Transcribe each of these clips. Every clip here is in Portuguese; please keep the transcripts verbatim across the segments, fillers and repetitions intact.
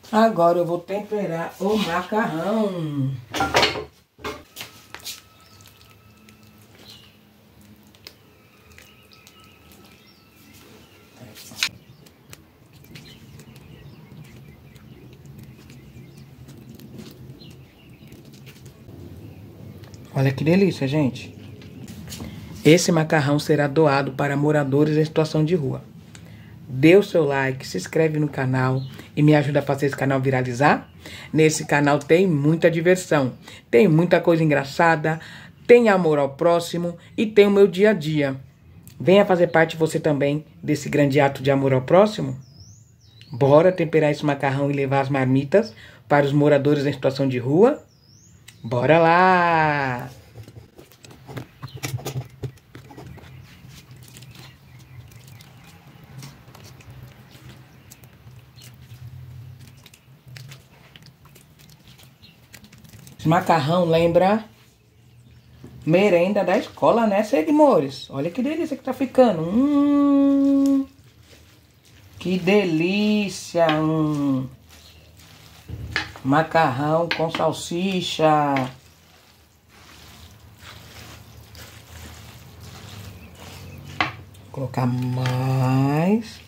Agora eu vou temperar o macarrão. Olha que delícia, gente. Esse macarrão será doado para moradores em situação de rua. Dê o seu like, se inscreve no canal e me ajuda a fazer esse canal viralizar. Nesse canal tem muita diversão, tem muita coisa engraçada, tem amor ao próximo e tem o meu dia a dia. Venha fazer parte você também desse grande ato de amor ao próximo. Bora temperar esse macarrão e levar as marmitas para os moradores em situação de rua? Bora lá! Esse macarrão lembra merenda da escola, né, seguidores? Olha que delícia que tá ficando. Hum, que delícia. Hum. Macarrão com salsicha. Vou colocar mais.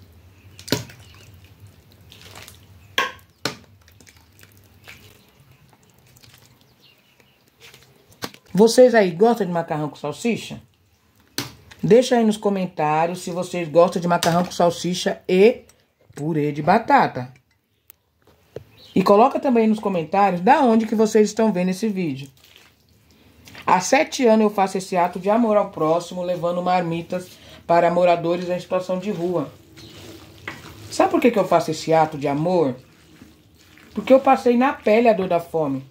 Vocês aí gostam de macarrão com salsicha? Deixa aí nos comentários se vocês gostam de macarrão com salsicha e purê de batata. E coloca também nos comentários da onde que vocês estão vendo esse vídeo. Há sete anos eu faço esse ato de amor ao próximo, levando marmitas para moradores em situação de rua. Sabe por que que eu faço esse ato de amor? Porque eu passei na pele a dor da fome.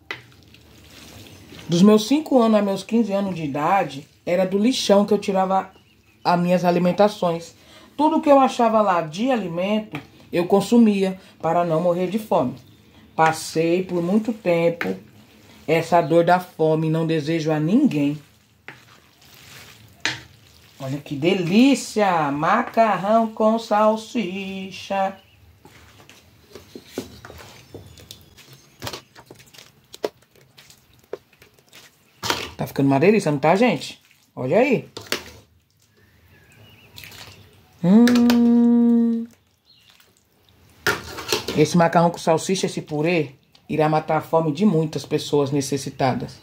Dos meus cinco anos aos meus quinze anos de idade, era do lixão que eu tirava as minhas alimentações. Tudo que eu achava lá de alimento, eu consumia para não morrer de fome. Passei por muito tempo essa dor da fome, não desejo a ninguém. Olha que delícia! Macarrão com salsicha. Tá ficando uma delícia, não tá, gente? Olha aí. Hum. Esse macarrão com salsicha, esse purê, irá matar a fome de muitas pessoas necessitadas.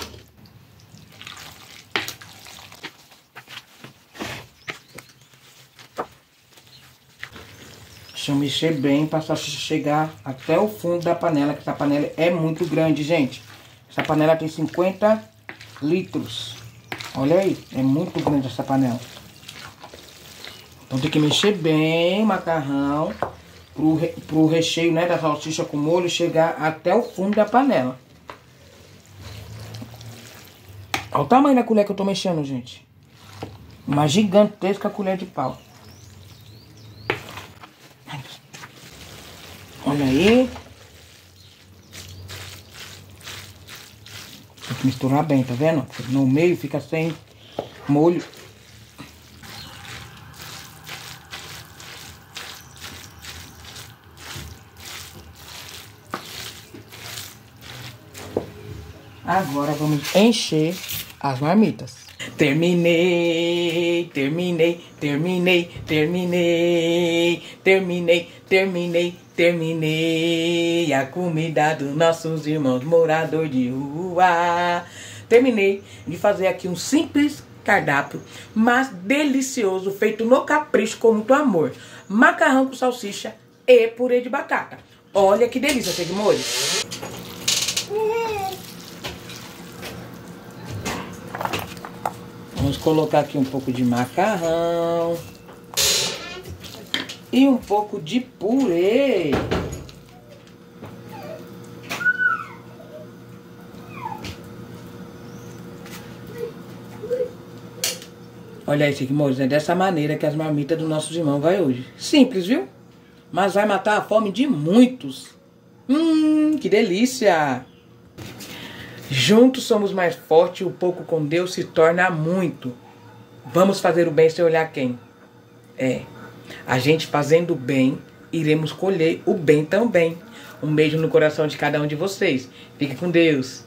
Deixa eu mexer bem para a salsicha chegar até o fundo da panela, que essa panela é muito grande, gente. Essa panela tem cinquenta litros. Olha aí, é muito grande essa panela. Então tem que mexer bem o macarrão pro, re, pro recheio, né, da salsicha com molho chegar até o fundo da panela. Olha o tamanho da colher que eu tô mexendo, gente. Uma gigantesca colher de pau. Olha aí. Tem que misturar bem, tá vendo? No meio fica sem molho. Agora vamos encher as marmitas. Terminei, terminei, terminei, terminei, terminei, terminei, terminei a comida dos nossos irmãos morador de rua. Terminei de fazer aqui um simples cardápio, mas delicioso, feito no capricho com muito amor. Macarrão com salsicha e purê de batata. Olha que delícia, seguidores. Vamos colocar aqui um pouco de macarrão e um pouco de purê. Olha aí, seguidores, é dessa maneira que as marmitas dos nossos irmãos vai hoje. Simples, viu? Mas vai matar a fome de muitos. Hum, que delícia! Juntos somos mais fortes e o pouco com Deus se torna muito. Vamos fazer o bem sem olhar quem. É, a gente fazendo o bem iremos colher o bem também. Um beijo no coração de cada um de vocês. Fique com Deus.